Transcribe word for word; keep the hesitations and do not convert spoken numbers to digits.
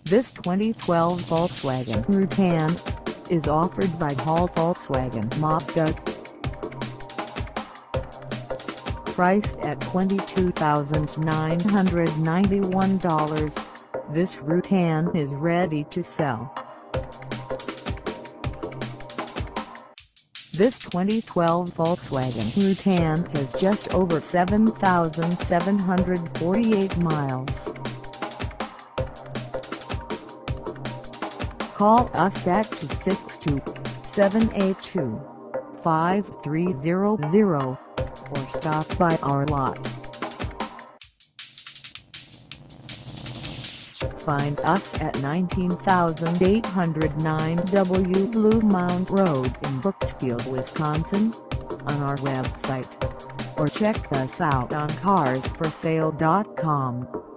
This twenty twelve Volkswagen Routan is offered by Hall Volkswagen MAZDA. Priced at twenty-two thousand nine hundred ninety-one dollars, this Routan is ready to sell. This twenty twelve Volkswagen Routan has just over seven thousand seven hundred forty-eight miles. Call us at two six two, seven eight two, five three zero zero or stop by our lot. Find us at nineteen thousand eight hundred nine W Bluemound Road in Brooksfield, Wisconsin, on our website, or check us out on cars for sale dot com.